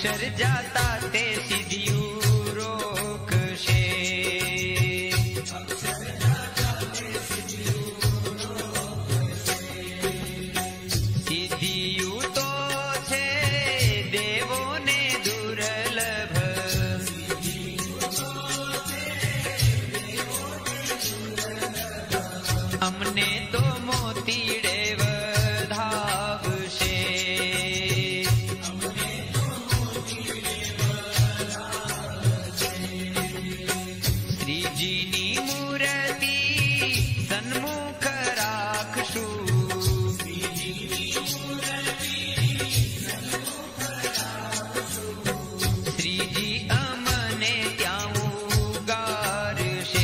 अक्षर जाता ते सिद्धियु रोकशे। सिद्धियु तो छे देवोने दुर्लभ, अमने तो मोतीड़े वधावशे। श्रीजीनी मूर्ति सन्मुख राखशु, श्रीजी अमने त्यां उगारशे।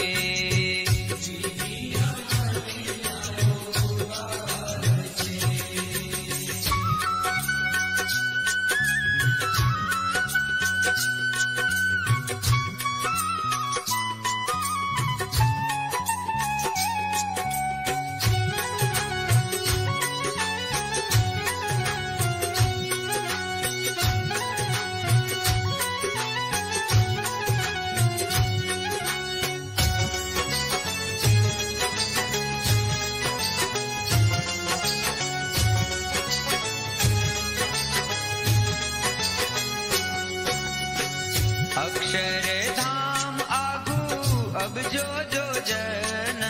अक्षरधाम आगू अब जो जो जन,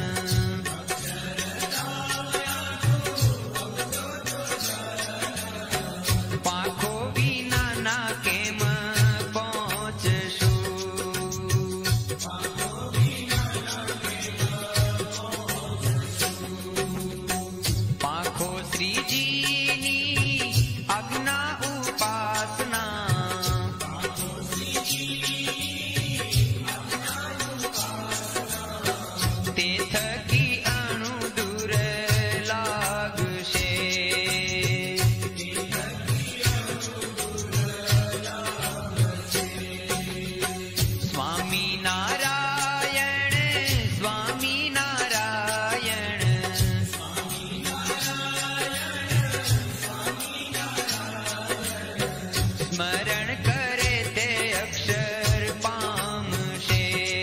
पाखो विना ना केम पहुंचशु। पाखो श्रीजीनी आज्ञा उपासना, ते थकी अणु दूर लागशे। स्वामी नारायण स्वामी नारायण, स्मरण करे ते अक्षर पामशे।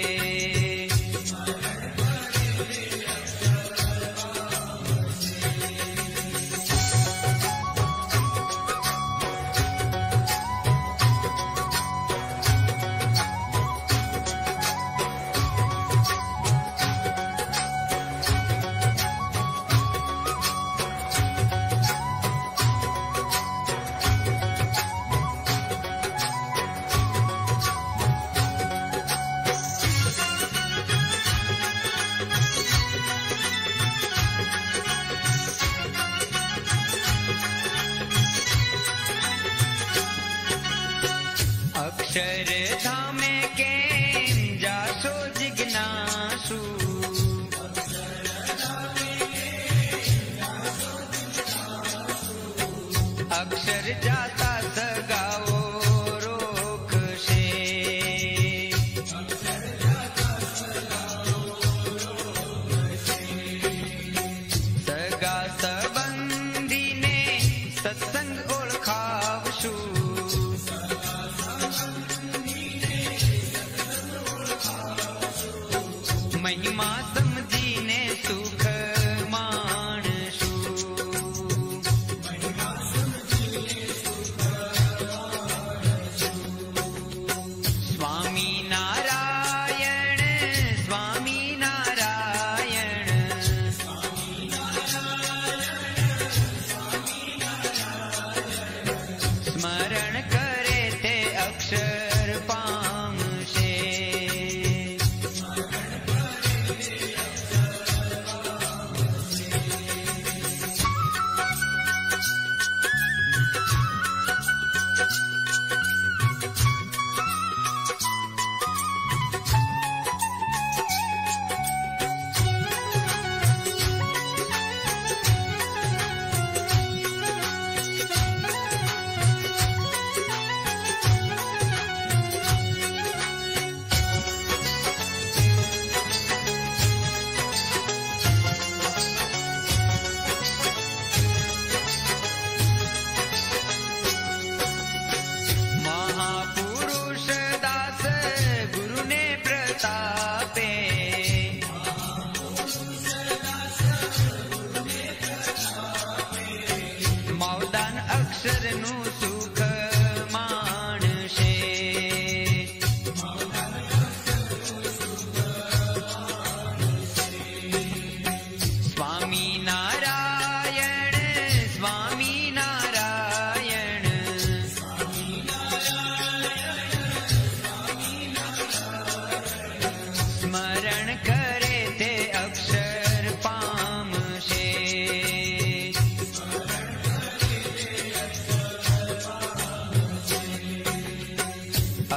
अक्षरधामे केम जासो जिज्ञासु, अक्षर जाता सगाओ रोकशे। सगा संबंधी ने सत्संग ओळखावशु, महिमा समझीने सुख माणशु। स्वामी नारायण स्वामी नारायण, स्मरण करे ते अक्षर पामशे।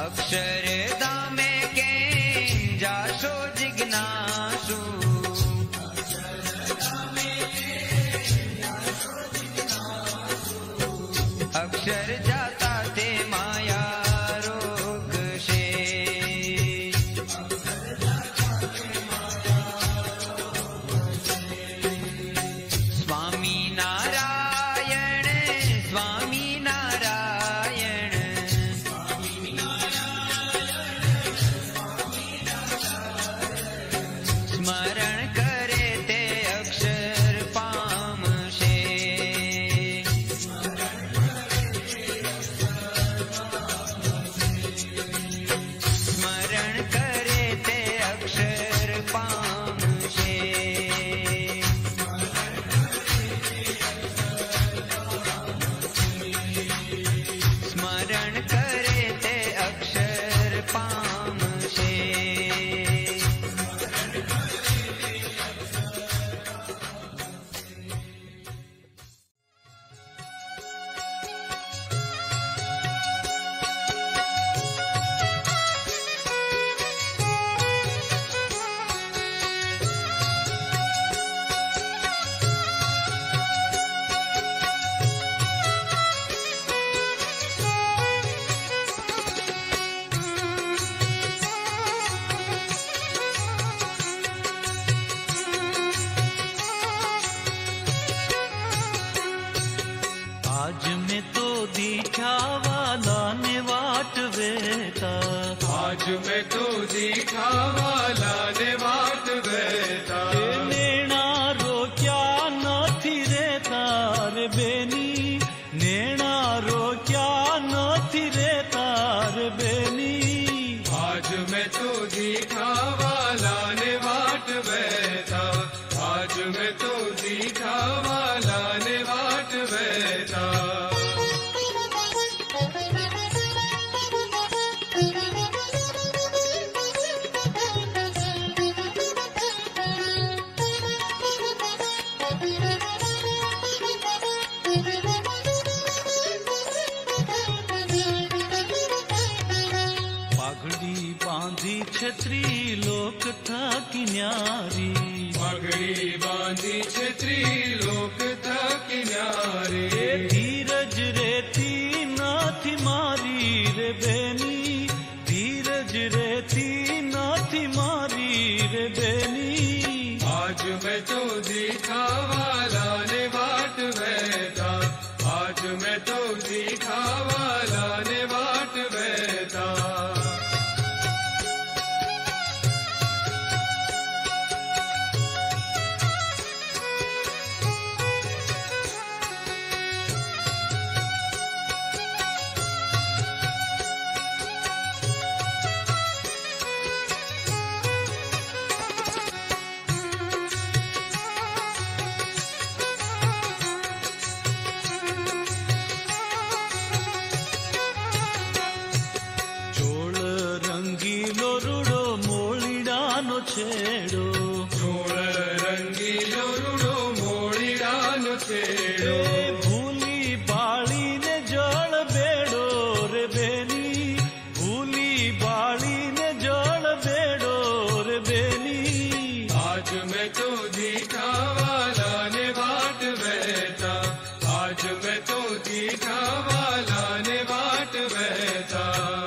अक्षरधामे के जाशो जिज्ञासु अक्षर जाता ते माया रोग से स्वामी नारायण स्वामी नारायण स्मरण करे ते अक्षर पामशे स्मरण करे ते अक्षर पामशे स्मरण करे ते अक्षर पामशे आज मैं तो दीठा वाला ने वाट वेता आज मैं तो दीठा वाला ने वाट वेता नेणा रो क्या નથી રહેતા રે બેની नेणा रो क्या નથી રહેતા રે બેની आज मैं तो दीठा वाला ने वाट वेता आज मैं तो दीठा वाला ने वाट वेता પાઘડી બાંધી છત્રી લોક થાકી ન્યારી पगड़ी बांधी छत्री लोक था किनारे धीरज रेती नाथी मारी रे बेनी धीरज रेती नाथी मारी रे बेनी आज मैं तो दीठा वाला ने वाट वेता आज मैं तो दीठा वाला ने वाट वेता ચોળ રંગીલો રૂડો મોળીડાનો છેડો चोळ रंगीलो रूडो मोड़ीडानो छेड़ो એ ભૂલી બાળીને જળ બેડો રે બેની ભૂલી બાળીને જળ બેડો રે બેની आज मैं तो दीठा वाला ने वाट वेता आज मैं तो दीठा वाला ने वाट वेता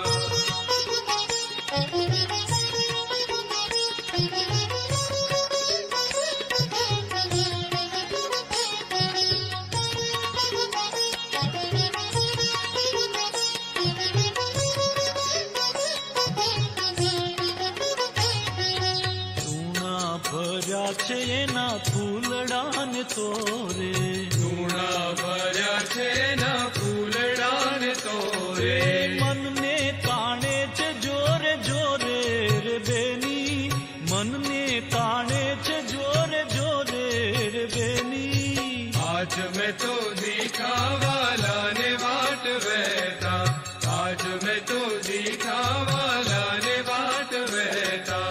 ચૂણા ભર્યા છે એના ફૂલડાને તોરે धूणा भर्या छे ना फूलडान तोरे મનને તાણે છે જોરે જોરે રે બેની મનને તાણે છે જોરે જોરે રે બેની आज मैं तो दीठा वाला ने वाट वेता आज मैं तो दीठा वाला ने वाट वेता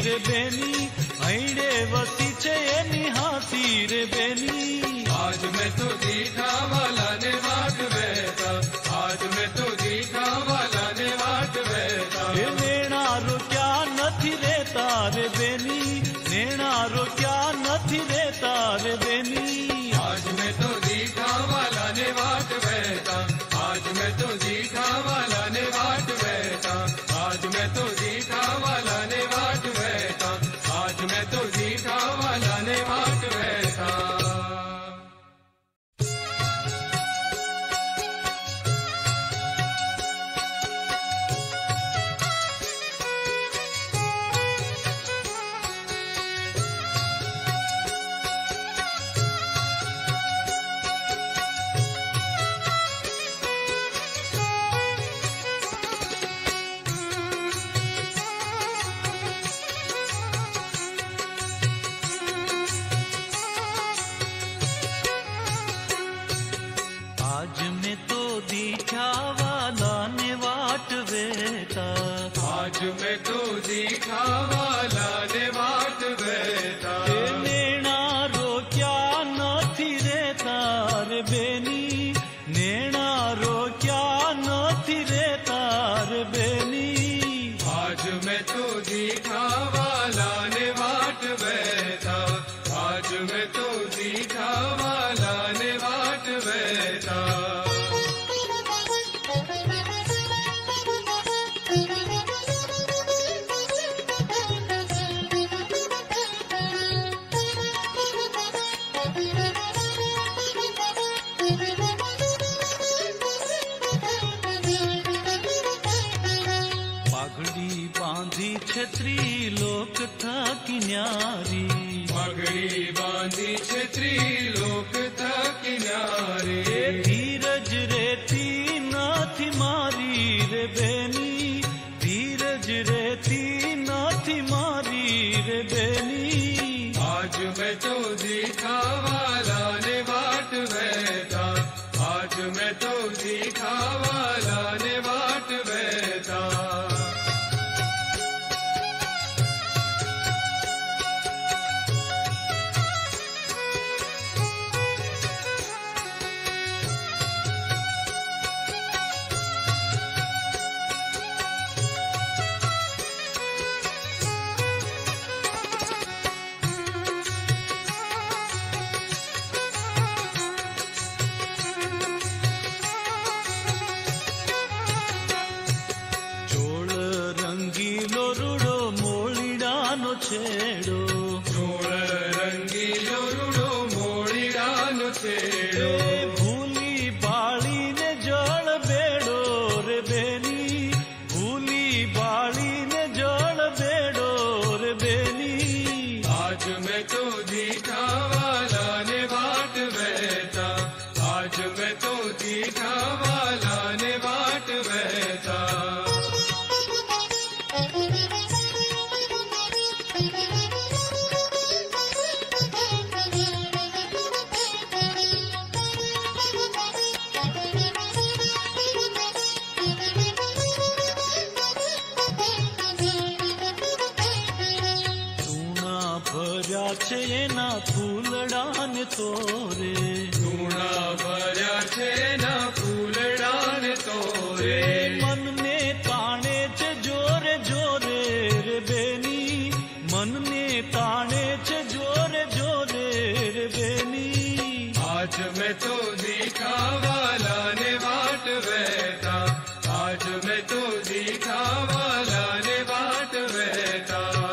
રે બેની, હૈડે વસી છે એની હાસી રે બેની. આજ મેં તો દીઠા વાલાને વાટ વહેતા, આજ મેં તો દીઠા વાલાને વાટ વહેતા. એ નેણારો ક્યાં નથી રેતા રે બેની, નેણારો ક્યાં નથી રેતા રે બેની. આજ મેં તો દીઠા વાલાને વાટ વહેતા, આજ મેં તો દીઠા વાલાને વાટ વહેતા, આજ મેં તો દીઠા વાલાને વાટ વહેતા, આજ મેં તો દીઠા વાલાને વાટ વહેતા. આજ મેં તો દીઠા વાલાને વાટ વહેતા, આજ મેં તો દીઠા વાલાને વાટ વહેતા. એ નેણારો ક્યાં નથી રેતા રે બેની, નેણારો ક્યાં નથી રેતા રે બેની. આજ મેં તો દીઠા વાલાને વાટ વહેતા, આજ મેં તો દીઠા વાલાને વાટ વહેતા. પાઘડી બાંધી છત્રી લોક થાકી ન્યારી, પગડી બાંધી છે ત્રિલોક થાકી એ નારી. ધીરજ રેતી નથી મારી રે બેની, ધીરજ રેતી નથી મારી રે બેની. આજ મેં તો દીઠા વાલાને વાટ વહેતા, આજ મેં તો દીઠા વાલાને વાટ વહેતા. ચોળ રંગીલો રૂડો મોળીડાનો છેડો, ચોળ રંગીલો રૂડો મોળીડાનો છેડો. એ ભૂલી બાળીને જળ બેડો રે બેની, ભૂલી બાળીને જળ બેડો રે બેની. આજ મેં તો દીઠા વાલાને વાટ વહેતા, આજ મેં તો દીઠા વાલાને વાટ વહેતા. ચૂણા ભર્યા છે એના ફૂલડાને તોરે, ધૂણા ભર્યા છે ના ફૂલડાને તોરે. મનને તાણે છે જોરે જોરે રે બેની, મનને તાણે છે જોરે જોરે રે બેની. આજ મેં તો દીઠા વાલાને વાટ વહેતા, આજ મેં તો દીઠા વાલાને વાટ વહેતા.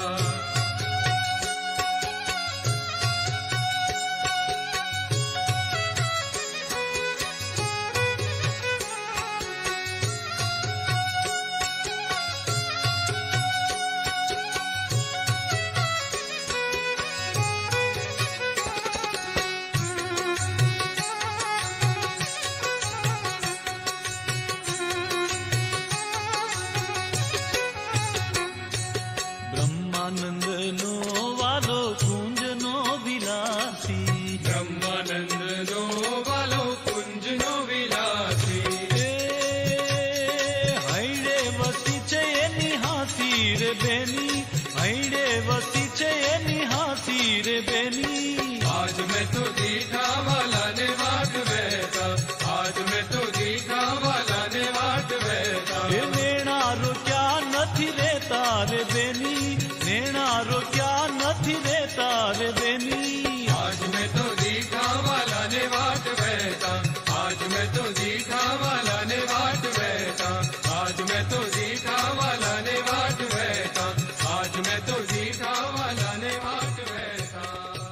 બ્રહ્માનંદનો વાલો કુંજનો વિલાસી, બ્રહ્માનંદનો વાલો કુંજનો વિલાસી. હૈડે વસી છે એની હાસી રે બેની, બેની હૈડે વસી છે એની હાસી રે બેની आज मैं तो जीठा वाला ने वाट वहता आज मैं तो जीठा वाला ने वाट वहता એ નેણારો ક્યાં નથી રેતા રે બેની નેણારો ક્યાં નથી રેતા રે બેની आज मैं तो जीठा वाला ने वाट वहता आज मैं तो जीठा वाला ने वाट वहता आज मैं तो जीठा वाला ने वाट वहता आज मैं तो जीठा वाला ने वाट वहता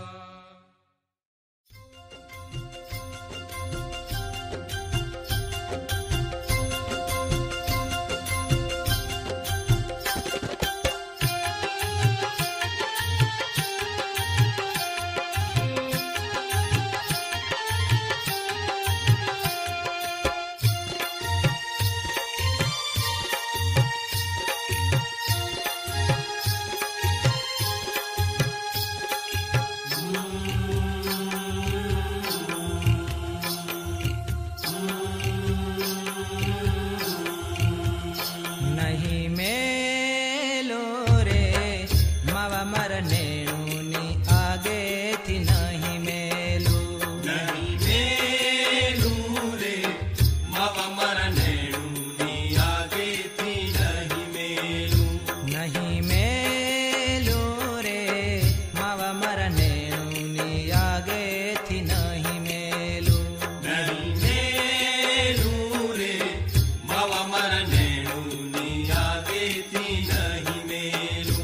નહીં મેલો રે માવા મારા નેણુની આગેથી નહીં મેલું નહીં મેલું રે માવા મારા નેણુની આગેથી નહીં મેલું નહીં મેલું રે માવા મારા નેણુની આગેથી નહીં મેલું નહીં મેલું રે માવા મારા નેણુની આગેથી નહીં મેલું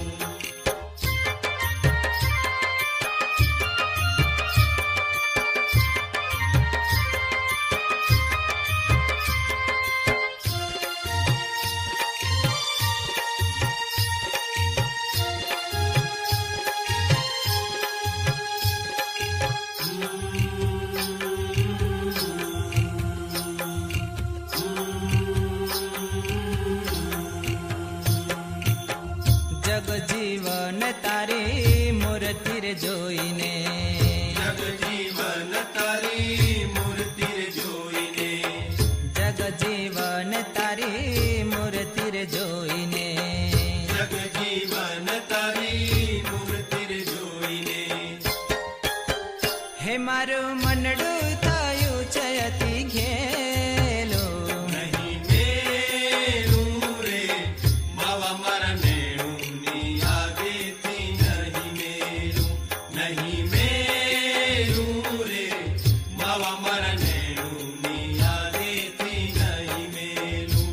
જગજીવન તારી મૂર્તિ રે જોઈને જગજીવન તારી મૂર્તિ રે જોઈને જગજીવન તારી મૂર્તિ રે જોઈને જગજીવન તારી મૂર્તિ રે જોઈને હે મારું મનડું થયું છે અતિ ઘેલું નહીં મેલું રે માવા મારા નેણુની આગેથી નહીં મેલું નહીં મેલું રે માવા મારા નેણુની આગેથી નહીં મેલું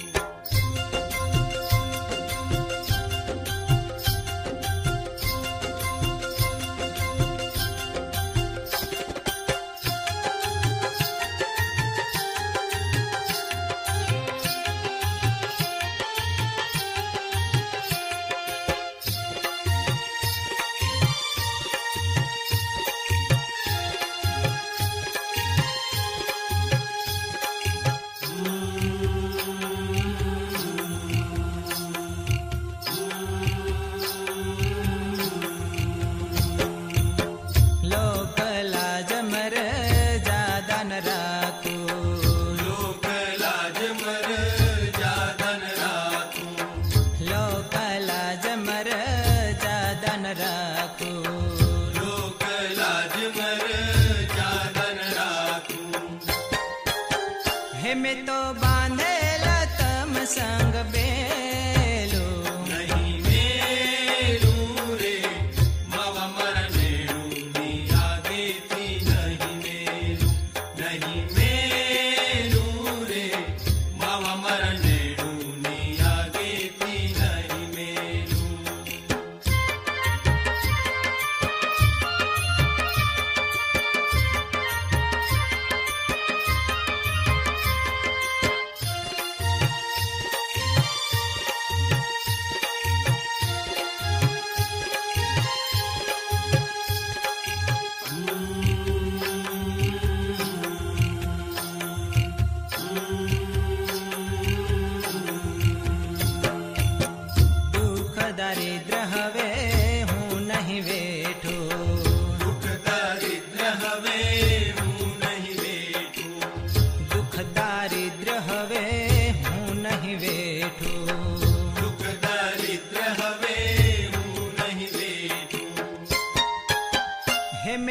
લોક લાજ મર જાદન રાખું લોક લાજ મર જાદન રાખું લોક લાજ મર જાદન રાખું લોક લાજ મર જાદન રાખું હે મેં તો બાંધેલા તમ સંગ બેલું નહીં મેલું રે માવા મારા નેણુની આગેથી નહીં મેલું નહીં મેલું રે માવા મારા નેણુની આગેથી નહીં મેલું હવે હું નહીં વેઠું દુઃખ દારિદ્ર હવે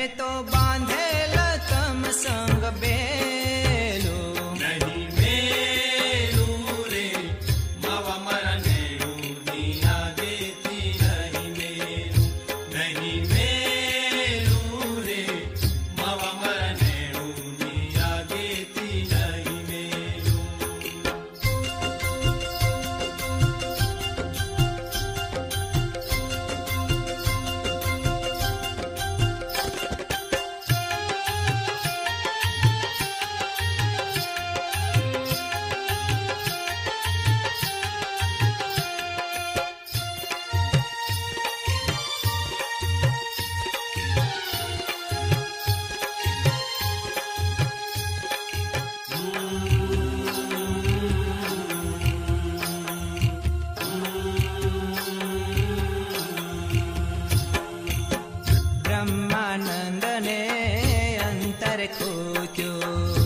मैं तो बांधेल तम संग बेलो नहीं मेलू रे मव मरनेरू निया देती नहीं मेलू नहीं मेलू रे मव मरनेरू निया देती नहीं मेलू ब्रह्मानंद ने अंतर खोत्यो